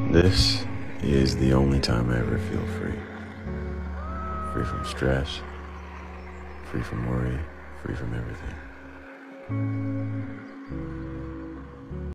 This is the only time I ever feel free. Free from stress, free from worry, free from everything.